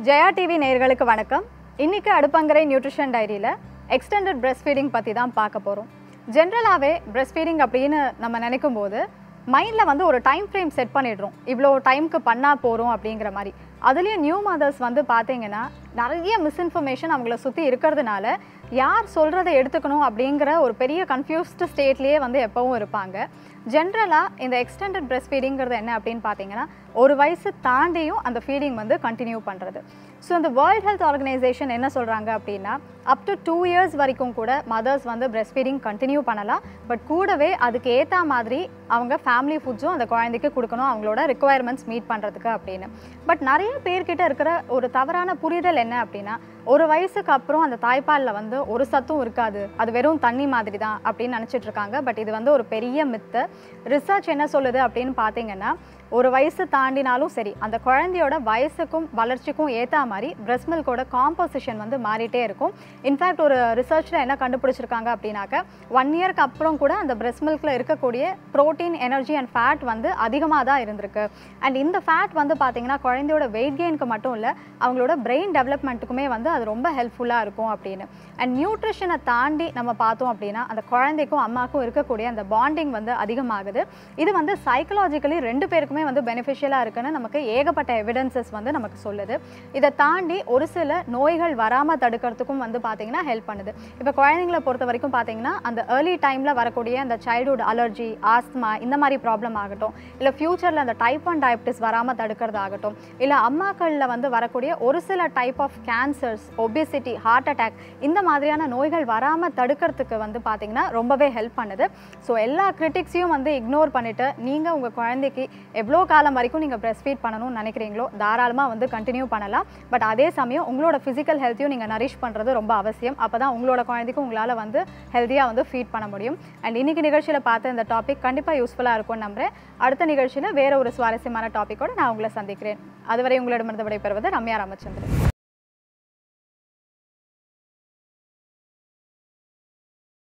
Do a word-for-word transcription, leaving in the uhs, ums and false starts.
Jaya TV நேயர்களுக்கு வணக்கம். இன்னைக்கு அடுப்பங்கரை நியூட்ரிஷன் டைரியில எக்ஸ்டெண்டட் பிரஸ்ட் ஃபீடிங் பற்றி தான் பார்க்க போகிறோம். ஜென்ரலாகவே பிரஸ்ட் ஃபீடிங் அப்படின்னு நம்ம நினைக்கும் போது மைண்டில் வந்து ஒரு டைம் ஃப்ரேம் செட் பண்ணிடுறோம், இவ்வளோ டைமுக்கு பண்ணால் போகிறோம் அப்படிங்கிற மாதிரி. அதுலேயும் நியூ மதர்ஸ் வந்து பார்த்தீங்கன்னா நிறைய மிஸ்இன்ஃபர்மேஷன் அவங்கள சுற்றி இருக்கிறதுனால யார் சொல்கிறத எடுத்துக்கணும் அப்படிங்கிற ஒரு பெரிய கன்ஃபியூஸ்டு ஸ்டேட்லேயே வந்து எப்போவும் இருப்பாங்க. ஜென்ரலாக இந்த எக்ஸ்டெண்டட் பிரஸ்ட் ஃபீடிங்கிறது என்ன அப்படின்னு பார்த்தீங்கன்னா ஒரு வயசு தாண்டியும் அந்த ஃபீடிங் வந்து கண்டினியூ பண்ணுறது. ஸோ இந்த வேர்ல்ட் ஹெல்த் ஆர்கனைசேஷன் என்ன சொல்கிறாங்க அப்படின்னா அப் டு டூ இயர்ஸ் வரைக்கும் கூட மதர்ஸ் வந்து பிரஸ்ட் ஃபீடிங் கண்டினியூ பண்ணலாம். பட் கூடவே அதுக்கு ஏற்ற மாதிரி அவங்க ஃபேமிலி ஃபுட்ஸும் அந்த குழந்தைக்கு கொடுக்கணும், அவங்களோட ரிக்குவயர்மெண்ட்ஸ் மீட் பண்ணுறதுக்கு அப்படின்னு. பட் நிறைய பேர்கிட்ட இருக்கிற ஒரு தவறான புரிதல் என்ன அப்படின்னா ஒரு வயசுக்கு அப்புறம் அந்த தாய்ப்பாலில் வந்து ஒரு சத்தும் இருக்காது, அது வெறும் தண்ணி மாதிரி தான் அப்படின்னு நினச்சிட்டு இருக்காங்க. பட் இது வந்து ஒரு பெரிய மித்து. ரிசர்ச் என்ன சொல்லுது அப்படின்னு பார்த்தீங்கன்னா ஒரு வயசு தாண்டினாலும் சரி அந்த குழந்தையோட வயசுக்கும் வளர்ச்சிக்கும் ஏற்ற மாதிரி பிரஸ்ட் மில்கோட காம்போசிஷன் வந்து மாறிட்டே இருக்கும். இன்ஃபேக்ட் ஒரு ரிசர்ச்சில் என்ன கண்டுபிடிச்சிருக்காங்க அப்படின்னாக்க ஒன் இயர்க்கு அப்புறம் கூட அந்த பிரஸ்ட் மில்கில் இருக்கக்கூடிய ப்ரோட்டீன், எனர்ஜி அண்ட் ஃபேட் வந்து அதிகமாக தான் இருந்திருக்கு. அண்ட் இந்த ஃபேட் வந்து பார்த்தீங்கன்னா குழந்தையோட வெயிட் கெயினுக்கு மட்டும் இல்லை, அவங்களோட பிரெயின் டெவலப்மெண்ட்டுக்குமே வந்து அது ரொம்ப ஹெல்ப்ஃபுல்லாக இருக்கும் அப்படின்னு. அண்ட் நியூட்ரிஷனை தாண்டி நம்ம பார்த்தோம் அப்படின்னா அந்த குழந்தைக்கும் அம்மாவுக்கும் இருக்கக்கூடிய அந்த பாண்டிங் வந்து அதிகமாகுது. இது வந்து சைக்கலாஜிக்கலி ரெண்டு பேருக்குமே வந்து பெனிஃபிஷியலாக இருக்குன்னு நமக்கு ஏகப்பட்ட எவிடன்சஸ் வந்து நமக்கு சொல்லுது. இதை தாண்டி ஒரு சில நோய்கள் வராமல் தடுக்கிறதுக்கும் வந்து பார்த்தீங்கன்னா ஹெல்ப் பண்ணுது. இப்போ குழந்தைங்களை பொறுத்த வரைக்கும் பார்த்தீங்கன்னா அந்த ஏர்லி டைமில் வரக்கூடிய அந்த சைல்டுஹுட் அலர்ஜி, ஆஸ்துமா இந்த மாதிரி ப்ராப்ளம் ஆகட்டும், இல்லை ஃப்யூச்சரில் அந்த டைப் ஒன் டயபிட்டிஸ் வராமல் தடுக்கிறது ஆகட்டும், இல்லை அம்மாக்களில் வந்து வரக்கூடிய ஒரு சில type of cancers, obesity, heart attack இந்த மாதிரியான நோய்கள் வராமல் தடுக்கிறதுக்கு வந்து பார்த்தீங்கன்னா ரொம்பவே ஹெல்ப் பண்ணுது. ஸோ எல்லா கிரிட்டிக்ஸையும் வந்து இக்னோர் பண்ணிவிட்டு நீங்கள் உங்கள் குழந்தைக்கு எவ்வளோ காலம் வரைக்கும் நீங்கள் பிரஸ்ட் ஃபீட் பண்ணணும்னு நினைக்கிறீங்களோ தாராளமாக வந்து கண்டினியூ பண்ணலாம். பட் அதே சமயம் உங்களோட ஃபிசிக்கல் ஹெல்த்தையும் நீங்கள் நரிஷ் பண்ணுறது ரொம்ப அவசியம். அப்போ தான் உங்களோட குழந்தைக்கும் உங்களால் வந்து ஹெல்த்தியாக வந்து ஃபீட் பண்ண முடியும். அண்ட் இன்றைக்கி நிகழ்ச்சியில் பார்த்த இந்த டாபிக் கண்டிப்பாக யூஸ்ஃபுல்லாக இருக்கும்னு நம்புகிறேன். அடுத்த நிகழ்ச்சியில் வேறு ஒரு சுவாரஸ்யமான டாப்பிக்கோடு நான் உங்களை சந்திக்கிறேன். அதுவரை உங்களிடமிருந்து விடைபெறுவது ரம்யா ராமச்சந்திரன்.